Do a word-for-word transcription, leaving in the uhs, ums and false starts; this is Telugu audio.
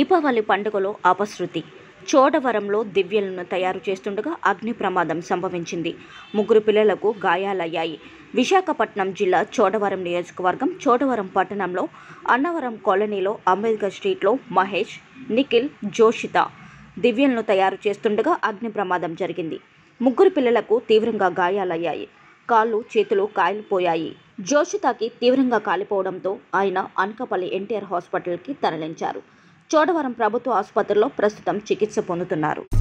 దీపావళి పండుగలో అపశృతి. చోడవరంలో దివ్యలను తయారు చేస్తుండగా అగ్ని ప్రమాదం సంభవించింది. ముగ్గురు పిల్లలకు గాయాలయ్యాయి. విశాఖపట్నం జిల్లా చోడవరం నియోజకవర్గం చోడవరం పట్టణంలో అన్నవరం కాలనీలో అంబేద్కర్ స్ట్రీట్లో మహేష్, నిఖిల్, జోషిత దివ్యలను తయారు చేస్తుండగా అగ్ని ప్రమాదం జరిగింది. ముగ్గురు పిల్లలకు తీవ్రంగా గాయాలయ్యాయి. కాళ్ళు, చేతులు కాలిపోయాయి. జోషితకి తీవ్రంగా కాలిపోవడంతో ఆయన అనకాపల్లి ఎన్టీఆర్ హాస్పిటల్కి తరలించారు. చోడవరం ప్రభుత్వ ఆసుపత్రిలో ప్రస్తుతం చికిత్స పొందుతున్నారు.